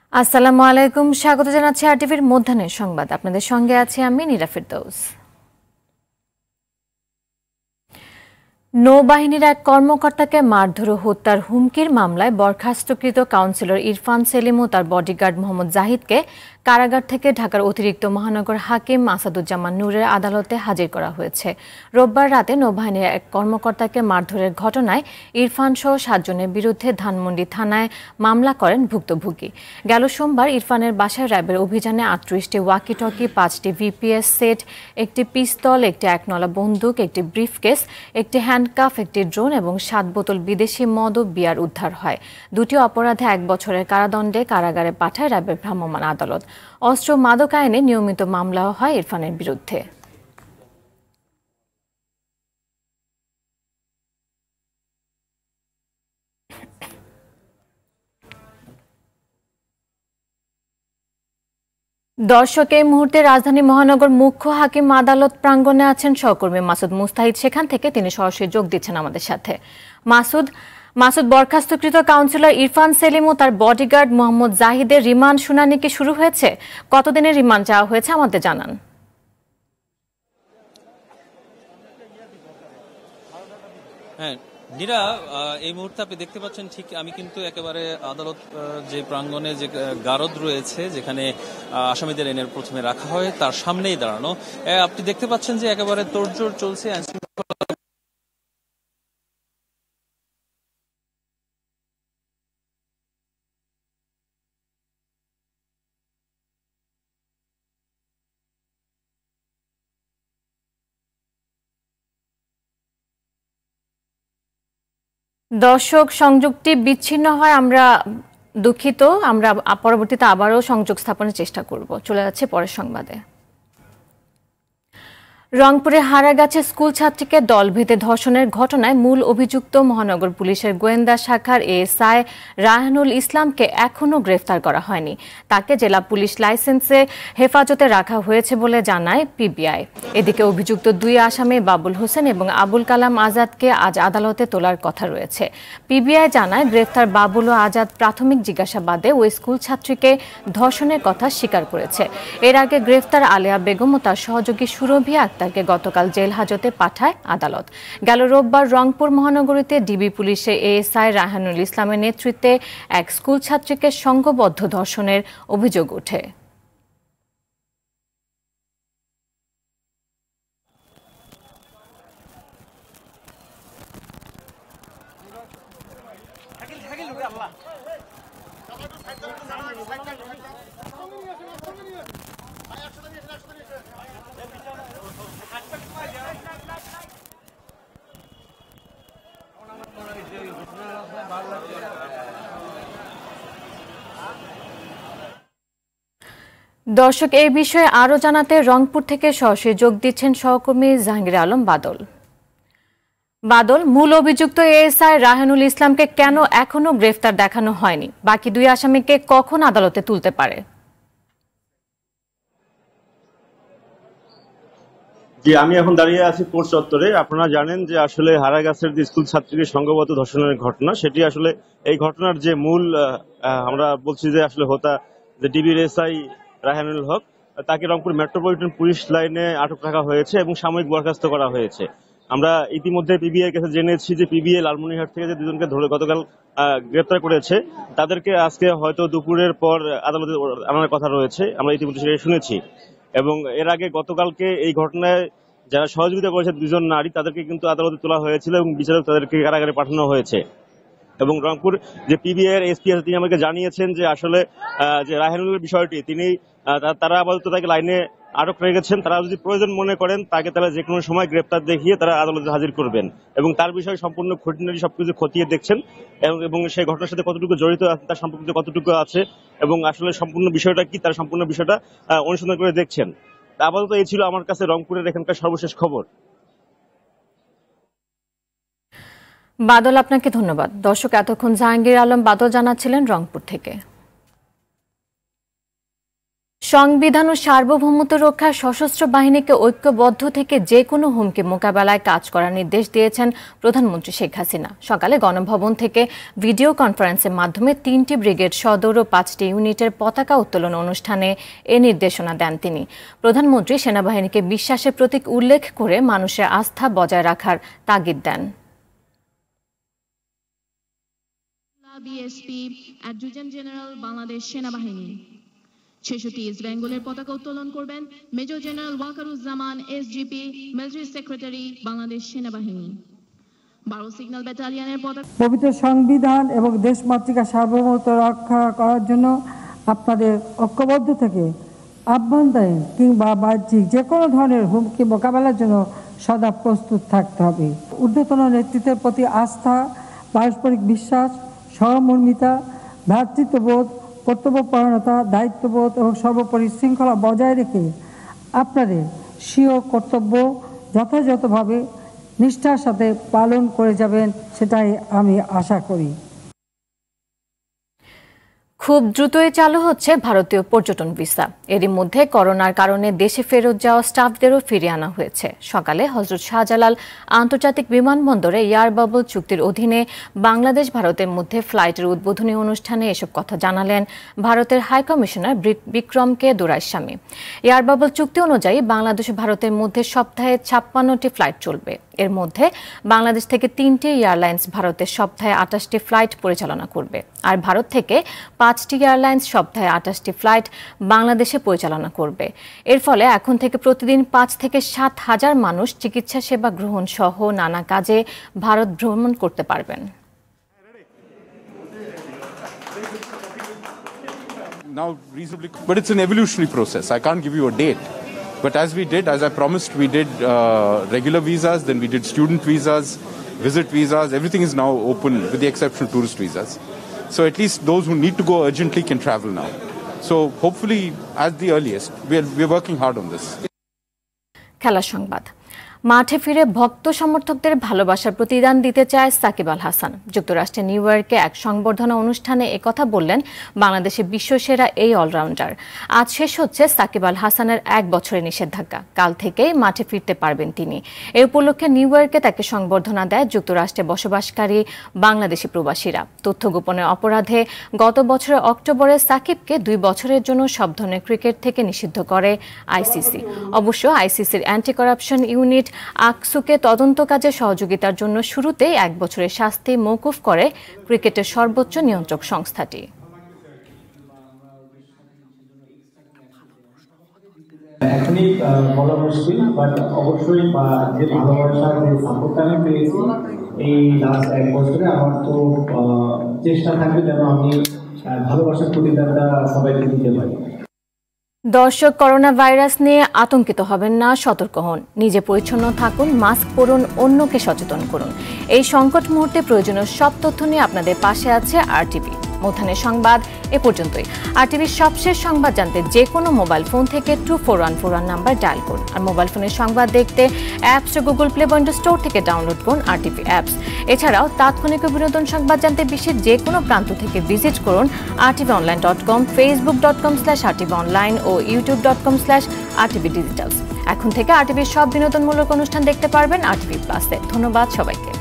আসসালামু আলাইকুম, স্বাগত জানাচ্ছি আরটিভির মধ্যাহ্নের সংবাদ। আপনাদের সঙ্গে আছি আমি নীরা ফেরদৌস। নৌবাহিনীর এক কর্মকর্তাকে মারধর ও হত্যার হুমকির মামলায় বরখাস্তকৃত কাউন্সিলর ইরফান সেলিম ও তার বডিগার্ড মোহাম্মদ জাহিদকে কারাগার থেকে ঢাকার অতিরিক্ত মহানগর হাকিম আসাদুজ্জামান নূরের আদালতে হাজির করা হয়েছে। রোববার রাতে নৌবাহিনীর এক কর্মকর্তাকে মারধরের ঘটনায় ইরফান সহ 7 জনের বিরুদ্ধে ধানমন্ডি থানায় মামলা করেন ভুক্তভোগী। গেল সোমবার ইরফানের বাসায় র্যাবের অভিযানে 38টি ওয়াকিটকি, 5টি ভিপিএস সেট, একটি পিস্তল, একটি একনলা বন্দুক, একটি ব্রিফকেস, একটি হ্যান্ডকাফ, একটি ড্রোন এবং 7 বোতল বিদেশি মদ ও বিয়ার উদ্ধার হয়। দুটি অপরাধে 1 বছরের কারাদণ্ডে কারাগারে পাঠায় র্যাবের ভ্রাম্যমাণ আদালত। অস্ত্র মাদক আইনে নিয়মিত মামলাও হয় ইরফানের বিরুদ্ধে। দর্শক, এই মুহূর্তে রাজধানী মহানগর মুখ্য হাকিম আদালত প্রাঙ্গণে আছেন সহকর্মী মাসুদ মুস্তাহিদ। সেখান থেকে তিনি সরাসরি যোগ দিচ্ছেন আমাদের সাথে। মাসুদ, বরখাস্তকৃত কাউন্সিলর ইরফান সেলিম ও তার বডিগার্ড মোহাম্মদ জাহিদের রিমান্ড শুনানি কি শুরু হয়েছে? কতদিনের রিমান্ড চাওয়া হয়েছে আমাদের জানান। হ্যাঁ নীরা, এই মুহূর্তে আপনি দেখতে পাচ্ছেন ঠিক আমি কিন্তু একেবারে আদালত যে প্রাঙ্গণে যে গারদ রয়েছে, যেখানে আসামিদের এনে প্রথমে রাখা হয়, তার সামনেই দাঁড়ানো। আপনি দেখতে পাচ্ছেন যে একেবারে তোড়জোড় চলছে। দর্শক, সংযোগটি বিচ্ছিন্ন হয়, আমরা দুঃখিত। আমরা পরবর্তীতে আবারও সংযোগ স্থাপনের চেষ্টা করব। চলে যাচ্ছে পরের সংবাদে। রংপুরে হারাগাছে স্কুল ছাত্রীকে দলভেদে ধর্ষণের ঘটনায় মূল অভিযুক্ত মহানগর পুলিশের গোয়েন্দা শাখার এএসআই রায়হানুল ইসলামকে এখনও গ্রেফতার করা হয়নি। তাকে জেলা পুলিশ লাইসেন্সে হেফাজতে রাখা হয়েছে বলে জানায় পিবিআই। এদিকে অভিযুক্ত 2 আসামি বাবুল হোসেন এবং আবুল কালাম আজাদকে আজ আদালতে তোলার কথা রয়েছে। পিবিআই জানায়, গ্রেফতার বাবুল ও আজাদ প্রাথমিক জিজ্ঞাসাবাদে ওই স্কুল ছাত্রীকে ধর্ষণের কথা স্বীকার করেছে। এর আগে গ্রেফতার আলেয়া বেগম ও তার সহযোগী সুরভি তাকে গতকাল জেল হাজতে পাঠায় আদালত। গেল রোববার রংপুর মহানগরীতে ডিবি পুলিশে এএসআই রায়হানুল ইসলামের নেতৃত্বে এক স্কুল ছাত্রীকে সংঘবদ্ধ ধর্ষণের অভিযোগ ওঠে। দর্শক, এই বিষয়ে আরো জানাতে রংপুর থেকে সরাসরি যোগ দিচ্ছেন সহকর্মী জাহাঙ্গীর আলম বাদল। মূল অভিযুক্ত এএসআই রায়হানুল ইসলামকে কেন এখনো গ্রেফতার দেখানো হয়নি? বাকি 2 আসামিকে কখন আদালতে তুলতে পারে? জি, আমি এখন দাঁড়িয়ে আছি কোর্ট চত্বরে। আপনারা জানেন যে আসলে হারাগাছের যে স্কুল ছাত্রীকে সংঘবদ্ধ ধর্ষণের ঘটনা, সেটি আসলে এই ঘটনার যে মূল আমরা বলছি যে আসলে হোতা যে ডিবির এসআই রায়হানুল হক, তাকে রংপুর মেট্রোপলিটন পুলিশ লাইনে আটক রাখা হয়েছে এবং সাময়িক বরখাস্ত করা হয়েছে। আমরা ইতিমধ্যে পিবিআই কাছে জেনেছি যে পিবিআই লালমনিরহাট থেকে যে 2 জনকে ধরে গতকাল গ্রেপ্তার করেছে, তাদেরকে আজকে হয়তো দুপুরের পর আদালতে আনার কথা রয়েছে। আমরা ইতিমধ্যে সেটা শুনেছি। এবং এর আগে গতকালকে এই ঘটনায় যারা সহযোগিতা করেছে 2 জন নারী, তাদেরকে কিন্তু আদালতে তোলা হয়েছিল এবং বিচারক তাদেরকে কারাগারে পাঠানো হয়েছে। এবং রংপুর যে পিবিআই এর এসপি আছে, তিনি আমাকে জানিয়েছেন যে আসলে যে রায়হানুলের বিষয়টি তিনি তারা আপাতত তাকে লাইনে আটক রেখেছেন। তারা যদি প্রয়োজন মনে করেন তাকে তারা যে কোনো সময় গ্রেপ্তার দেখিয়ে তারা আদালতে হাজির করবেন এবং তার বিষয়ে সম্পূর্ণ খুঁটিনাটি সবকিছু খতিয়ে দেখছেন এবং সেই ঘটনার সাথে কতটুকু জড়িত আছে, তার সম্পর্কে কতটুকু আছে এবং আসলে সম্পূর্ণ বিষয়টা কি, তার সম্পূর্ণ বিষয়টা অনুসন্ধান করে দেখছেন। আপাতত এই ছিল আমার কাছে রংপুরের এখানকার সর্বশেষ খবর। বাদল, আপনাকে ধন্যবাদ। দর্শক, এতক্ষণ জাহাঙ্গীর আলম বাদল জানাচ্ছিলেন রংপুর থেকে। সংবিধান ও সার্বভৌমত্ব রক্ষায় সশস্ত্র বাহিনীকে ঐক্যবদ্ধ থেকে যে কোনো হুমকি মোকাবেলায় কাজ করার নির্দেশ দিয়েছেন প্রধানমন্ত্রী শেখ হাসিনা। সকালে গণভবন থেকে ভিডিও কনফারেন্সের মাধ্যমে 3টি ব্রিগেড সদর ও 5টি ইউনিটের পতাকা উত্তোলন অনুষ্ঠানে এ নির্দেশনা দেন তিনি। প্রধানমন্ত্রী সেনাবাহিনীকে বিশ্বাসের প্রতীক উল্লেখ করে মানুষের আস্থা বজায় রাখার তাগিদ দেন। বিএসপি অ্যাডজুটেন্ট জেনারেল বাংলাদেশ সেনাবাহিনী 66 ইস্ট বেঙ্গলের পতাকা উত্তোলন করবেন major general Waqaruzzaman SGP military secretary Bangladesh সেনাবাহিনী। 12 সিগন্যাল ব্যাটালিয়নের পতাকা। পবিত্র সংবিধান এবং দেশমাতৃকা সার্বভৌমত্ব রক্ষা করার জন্য আপনাদের ঐক্যবদ্ধ থেকে আভ্যন্তরীণ কিংবা বাহ্যিক যে কোনো ধরনের হুমকি মোকাবেলার জন্য সদা প্রস্তুত থাকতে হবে। ঊর্ধ্বতন নেতৃত্বের প্রতি আস্থা, পারস্পরিক বিশ্বাস, সহমর্মিতা, ভ্রাতৃত্ববোধ, কর্তব্যপরায়ণতা, দায়িত্ববোধ এবং সর্বোপরি শৃঙ্খলা বজায় রেখে আপনাদের স্বীয় কর্তব্য যথাযথভাবে নিষ্ঠার সাথে পালন করে যাবেন, সেটাই আমি আশা করি। খুব দ্রুতই চালু হচ্ছে ভারতীয় পর্যটন ভিসা। এরই মধ্যে করোনার কারণে দেশে ফেরত যাওয়া স্টাফদেরও ফিরিয়ে আনা হয়েছে। সকালে হযরত শাহজালাল আন্তর্জাতিক বিমানবন্দরে এয়ার বাবল চুক্তির অধীনে বাংলাদেশ ভারতের মধ্যে ফ্লাইটের উদ্বোধনী অনুষ্ঠানে এসব কথা জানালেন ভারতের high commissioner Vikram K Doraiswamy. Air bubble চুক্তি অনুযায়ী বাংলাদেশ ও ভারতের মধ্যে সপ্তাহে 56টি ফ্লাইট চলবে। এর মধ্যে বাংলাদেশ থেকে 3টি এয়ারলাইন্স ভারতের সপ্তাহে 28টি ফ্লাইট পরিচালনা করবে, আর ভারত থেকে 5টি এয়ারলাইন্স সপ্তাহে 28টি ফ্লাইট বাংলাদেশে পরিচালনা করবে। এর ফলে এখন থেকে প্রতিদিন 5 থেকে 7 হাজার মানুষ চিকিৎসা সেবা গ্রহণ সহ নানা কাজে ভারত ভ্রমণ করতে পারবেন। Now reasonably, but it's an evolutionary process. I can't give you a date. But as I promised, we did regular visas, then we did student visas, visit visas. Everything is now open with the exception of tourist visas. So at least those who need to go urgently can travel now. So hopefully, at the earliest, we're working hard on this. খেলা সংবাদ। মাঠে ফিরে ভক্ত সমর্থকদের ভালোবাসার প্রতিদান দিতে চায় সাকিব আল হাসান। যুক্তরাষ্ট্রের নিউ ইয়র্কে এক সংবর্ধনা অনুষ্ঠানে একথা বললেন বাংলাদেশের বিশ্বসেরা এই অলরাউন্ডার। আজ শেষ হচ্ছে সাকিব আল হাসানের 1 বছরের নিষেধাজ্ঞা। কাল থেকেই মাঠে ফিরতে পারবেন তিনি। এই উপলক্ষে নিউ ইয়র্কে তাকে সংবর্ধনা দেয় যুক্তরাষ্ট্রে বসবাসকারী বাংলাদেশি প্রবাসীরা। তথ্য গোপনের অপরাধে গত বছরের অক্টোবরে সাকিবকে 2 বছরের জন্য সব ধরনের ক্রিকেট থেকে নিষিদ্ধ করে আইসিসি। অবশ্য আইসিসির অ্যান্টি করাপশন ইউনিট আকসুকে তদন্ত কাজে সহযোগিতার জন্য শুরুতেই 1 বছরের শাস্তি মওকুফ করে ক্রিকেটের সর্বোচ্চ নিয়ন্ত্রক সংস্থাটি। এখনই বলা মুশকিল, বাট অবশ্যই যে ভালোবাসা, যে সাপোর্টটা আমি পেয়েছি এই লাস্ট 1 বছরে, আমার তো চেষ্টা থাকবে যেন আমি ভালোবাসার প্রতিদানটা সবাইকে দিতে পারি। দর্শক, করোনা ভাইরাস নিয়ে আতঙ্কিত হবেন না, সতর্ক হন। নিজে পরিচ্ছন্ন থাকুন, মাস্ক পরুন, অন্যকে সচেতন করুন। এই সংকট মুহূর্তে প্রয়োজনীয় সব তথ্য নিয়ে আপনাদের পাশে আছে আরটিভি। মধ্যাহ্নের সংবাদ এ পর্যন্তই। আরটিভির সবশেষ সংবাদ জানতে যে কোনো মোবাইল ফোন থেকে 24141 নাম্বার ডায়াল করুন। আর মোবাইল ফোনের সংবাদ দেখতে অ্যাপস ও গুগল প্লে বন্ধ স্টোর থেকে ডাউনলোড করুন আরটিভি অ্যাপস। এছাড়াও তাৎক্ষণিক বিনোদন সংবাদ জানতে বিশ্বের যে কোনো প্রান্ত থেকে ভিজিট করুন rtvonline.com, facebook.com/rtvonline ও youtube.com/rtvdigitals। এখন থেকে আরটিভির সব বিনোদনমূলক অনুষ্ঠান দেখতে পারবেন আরটিভি প্লাসে। ধন্যবাদ সবাইকে।